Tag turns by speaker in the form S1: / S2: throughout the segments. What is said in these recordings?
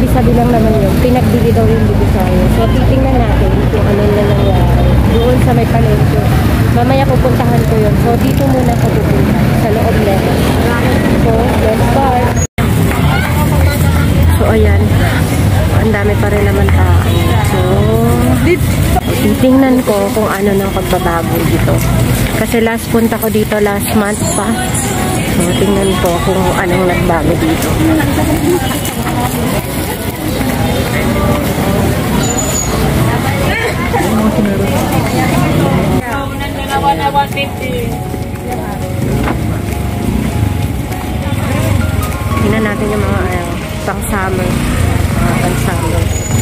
S1: sabi-sabi lang naman yun. Pinagbili daw yung bibi sa'yo. So, titingnan natin kung ano na nangyari. Doon sa may palengke. Mamaya pupuntahan ko yun. So, dito muna ako pupunta. Sa loob level. So, let's start. So, ayan. Ang dami pa rin naman tao. So, titingnan ko kung ano nang pagbabago dito. Kasi last punta ko dito last month pa. So, tingnan ko kung anong nagbago dito. Tingnan natin yung mga pang-summer. Mga pang-summer.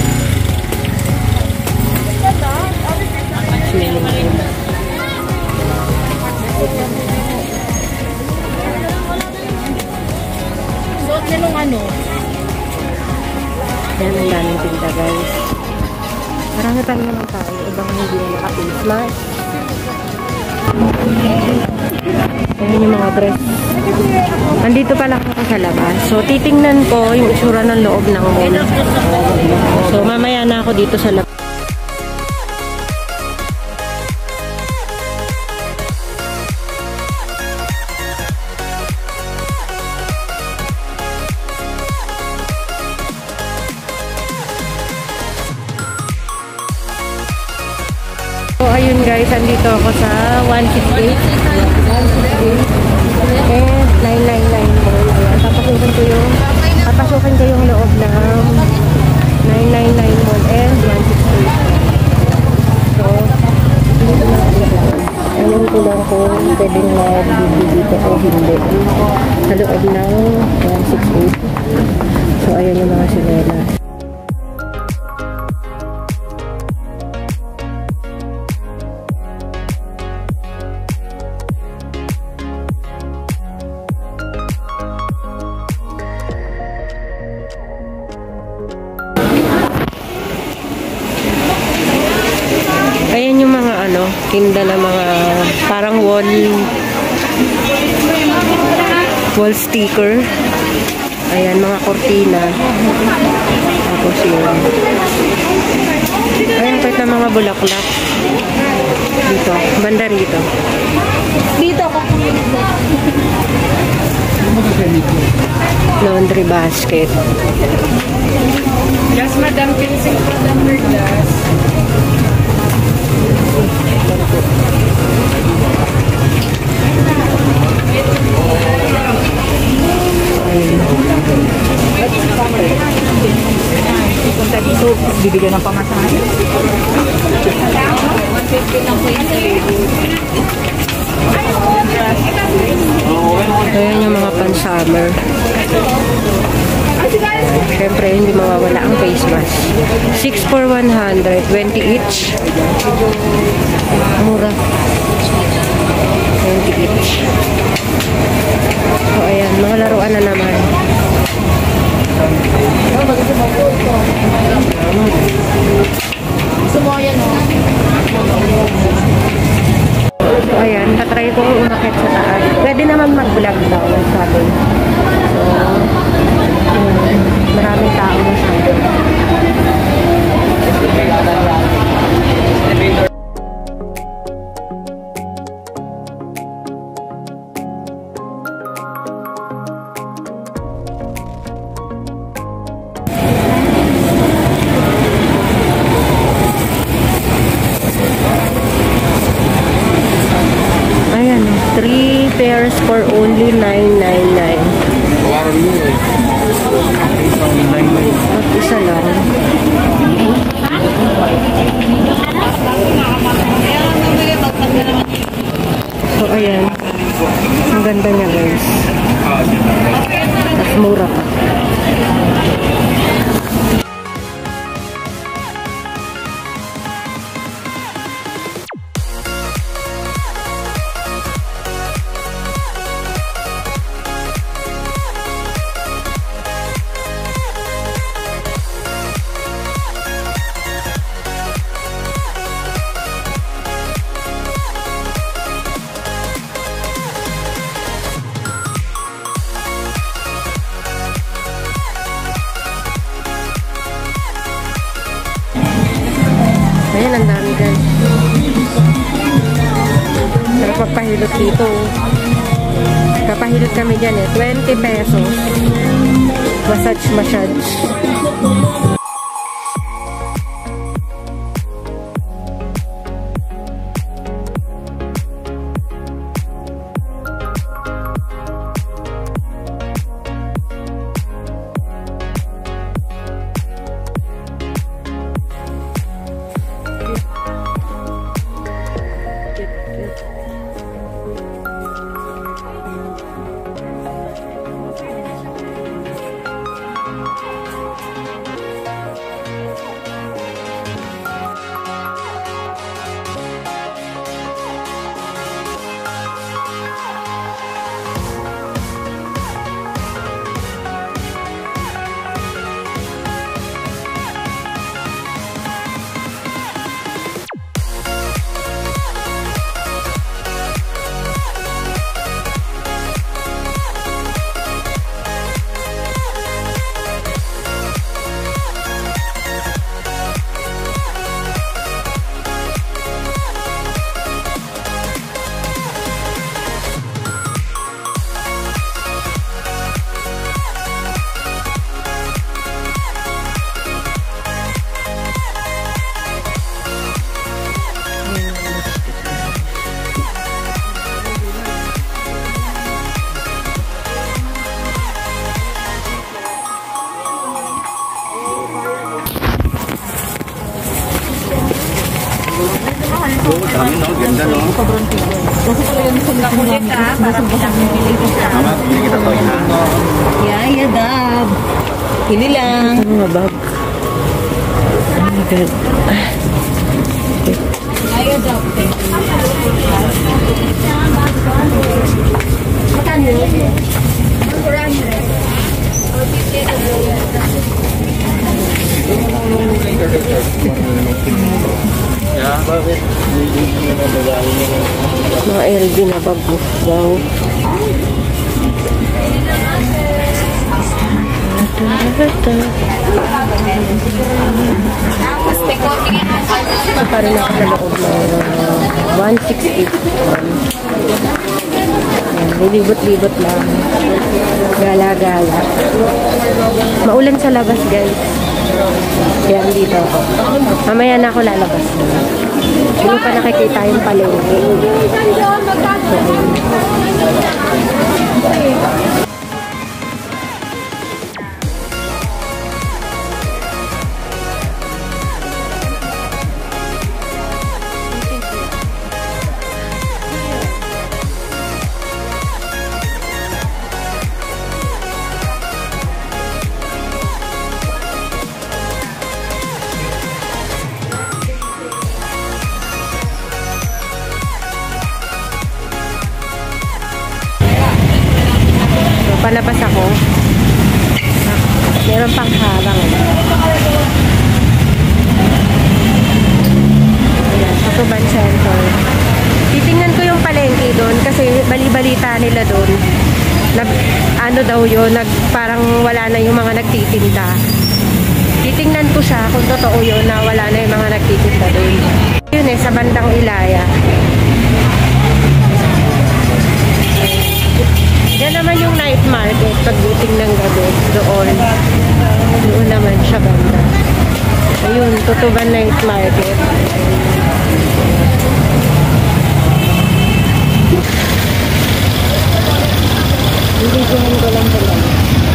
S2: Suot na nung ano?
S1: Yan, ang daming tinda, guys. Marami pa naman tayo. Ibang hindi na naka-face mask. Ayan yung mga dress. Nandito pala ako sa labas. So, titingnan ko yung itsura ng loob ng mall. So, mamaya na ako dito sa labas. So, ayun guys, andito ako sa 168 and 999 mall. Ayan, papasukin ko yung loob ng 999 mall and 168. So, alam ko lang kung pwedeng magbibili dito o hindi. Sa loob ng 168. So, ayan yung mga sinelas. Ayan yung mga tinda na mga parang wall sticker. Ayan, mga kortina. Tapos yun. Ayan, kahit na mga bulaklak. Dito, banda rito.
S2: Dito ako.
S1: Laundry basket.
S2: Yes, madam. Pinsing for number glass. Punta dito, bibigyan ng pamasahe. 150 lang po yung
S1: Ayan yung mga pan-summer. Siyempre, hindi mawawala ang face mask. 6 for 100, 20 each. Mura. 20 each. So, ayan, mga laruan na naman.
S2: Sumoyan mo.
S1: So, ayan, tatry ko umakit sa taas. Pwede naman mag-vlog daw, sabi. So, maraming tao masyado. Ayan, 3 pairs for only 999. At isa lang. So, ayan. Ang ganda niya, guys. At mura pa. magpahilot dito. Kapahilot kami dyan eh. 20 pesos. Massage.
S3: Dami no, ganda no.
S2: Sobrang tigil. Kasi talaga yung nakulit ha, para pinamimili ka.
S3: Tama, bili kita to ina.
S2: Yaya, Dab. Pili lang.
S1: Ano nga, Bob? Oh my God.
S2: Yaya, Dab. Magkano yun? 400.
S3: Yeah, bakit?
S1: Mga LV na bago. Wow. Ito pa rin ako sa loob ng 168. Lilibot-libot lang. Gala-gala. Maulan sa labas, guys. Kaya dito ako. Mamaya na ako lalabas. Hindi pa nakikita yung palengke. Palabas ako. Meron pang harang. Ayan, Tutuban Center. Titingnan ko yung palengke doon kasi bali-balita nila doon. Ano daw yun, parang wala na yung mga nagtitinda. Titingnan ko siya kung totoo yun na wala na yung mga nagtitinda doon. Yun sa bandang Ilaya. Yan naman yung night market pagdating ng gabi. Doon naman siya banda. Ayun, Tutuban night market. Niliguhan ko lang talaga.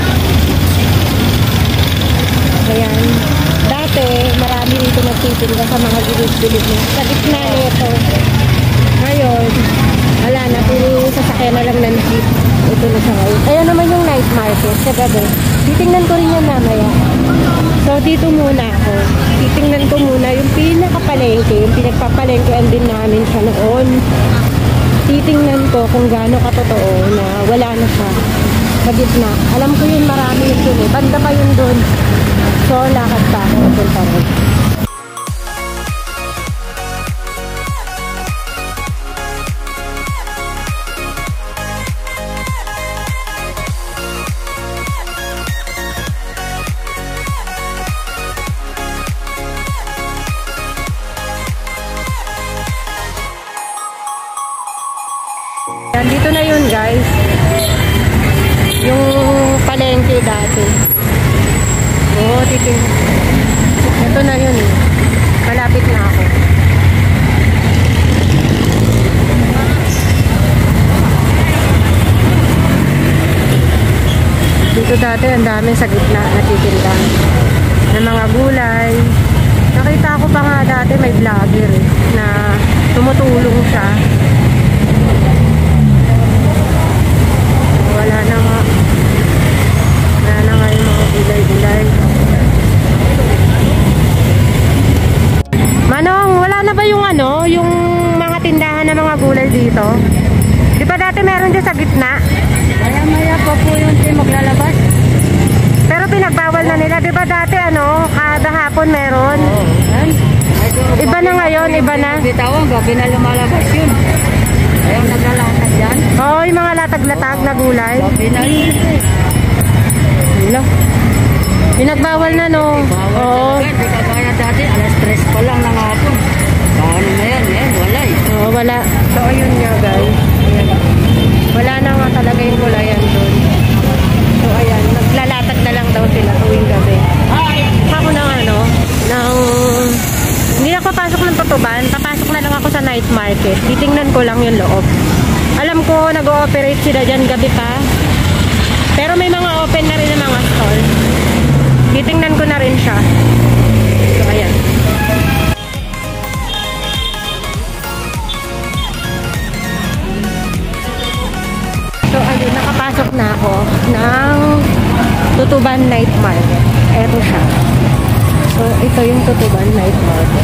S1: Ayan. Dati, marami rito nagtitinda sa mga gilid-gilid. Sa gitna nito. Ngayon, wala na. Puro sasakyan na lang ng jeep. Ito na siya ngayon. Ayan naman yung night market sa gabi. Titingnan ko rin yan mamaya. So, dito muna ako. Titingnan ko muna yung pinakapalengke. Yung pinagpapalengkean din namin siya noon. Titingnan ko kung gaano katotoo na wala na siya sa gitna. Alam ko yun, marami yun eh. Banda pa yun doon. So, lakad pa ako. Punta rin. eh. Oo, titin. Ito na yun eh. Malapit na ako. Dito dati ang daming sa gitna natitinda ng mga gulay. Nakita ko pa nga dati may vlogger eh, na tumutulong siya. Wala na nga. Wala na nga yung mga gulay-gulay. Manong, wala na ba yung ano, yung mga tindahan ng mga gulay dito? Di ba dati meron dyan sa gitna?
S2: Maya-maya pa po yung maglalabas.
S1: Pero pinagbawal na nila. Di ba dati ano, kada hapon meron? Iba na ngayon, iba na.
S2: Bitawan, gabi na lumalabas yun. Ayaw naglalatag dyan.
S1: Oo, yung mga latag-latag na gulay.
S2: Gabi na yun.
S1: Wala. Pinagbawal na no. Oo.
S2: Hindi ka kaya dati, alas 3 pa lang ng hapon. Paano na yan? Wala eh.
S1: Oo, wala. So, ayun nga guys. Ayan. Wala na nga talaga yung gulayan doon. So, ayan. Naglalatag na lang daw sila tuwing gabi. Ako na ano, hindi ako papasok ng tutuban. Papasok na lang ako sa night market. Titingnan ko lang yung loob. Alam ko, nag-ooperate sila dyan gabi pa. Pero may mga open na rin ng mga stall. Titingnan ko na rin siya. So, ayan. So, ayun, nakapasok na ako ng Tutuban Night Market. Eto siya. So, ito yung Tutuban Night Market.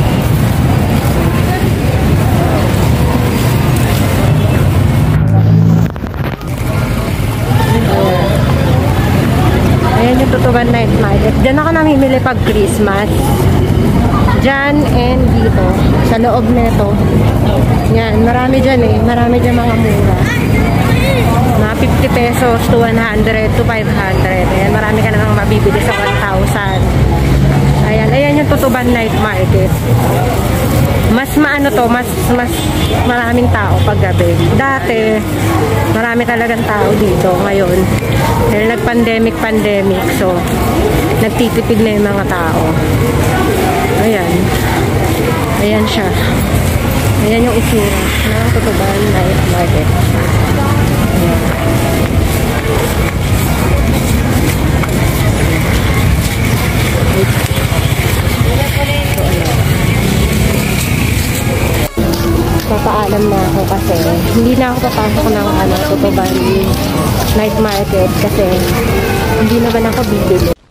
S1: Ayan yung Tutuban Night Market. Diyan ako namimili pag Christmas. Diyan and dito. Sa loob nito. Yan, marami dyan eh. Marami dyan mga mura. Mga 50 pesos to 100 to 500. Ayan, marami ka namang mabibili sa 1,000. Ayan, ayan yung Tutuban Night Market. Mas maano to, mas maraming tao pag gabi. Dati, marami talagang tao dito ngayon. Dahil nag-pandemic, so nagtitipid na yung mga tao. Ayan. Ayan siya. Ayan yung itsura ng Tutuban Night Market. Ayan. Papaalam na ako kasi hindi na ako papasok ng Tutuban Night Market kasi hindi naman ako bibili.